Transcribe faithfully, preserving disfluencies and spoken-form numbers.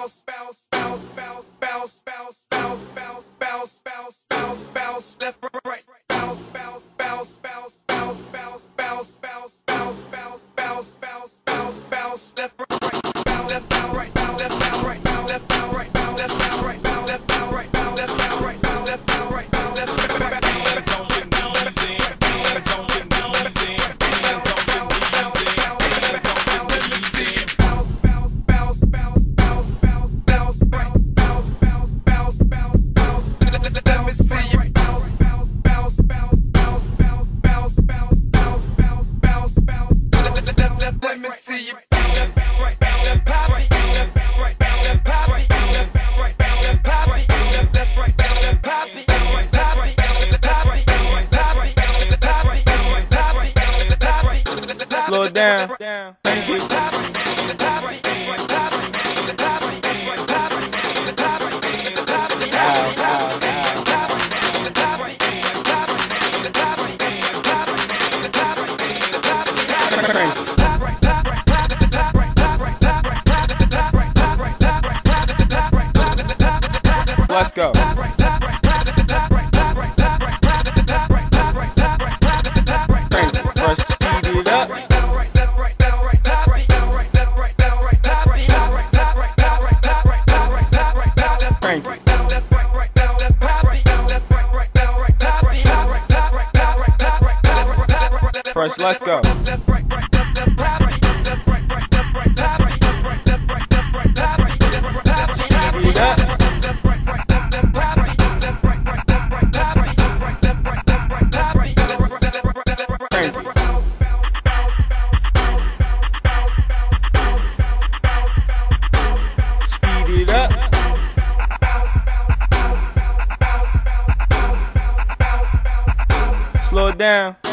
bounce, bounce, bounce, bounce, bounce, bounce, bounce, bounce, bounce, bounce, bounce, bounce, left, right, bounce, bounce, bounce, bounce, bounce, bounce, bounce, bounce, bounce, bounce, bounce, bounce, bounce, bounce, left, right, bounce, left, down, right, down, left, down, right, down, left, down, right, down, left, down, right, down, left, down, right, down, left, down, right, down, left, down, right, down, left, down, right, down, hands on your knees, hands on your knees, hands on your knees, hands on your knees, bounce, bounce, bounce, bounce, bounce, bounce, bounce, bounce, bounce, bounce, bounce, bounce, let me see you bounce, bounce, bounce, bounce, bounce, bounce, bounce, bounce, bounce, bounce, bounce, bounce, let me see you bounce, right, left, right, left, right, left, right, left, right, left, right, left, left, right, left, right, Slow it down. Thank you. Ow, ow, Let's go. First, speed it up. First, let's go. Speed it up. Speed it up. Slow it down.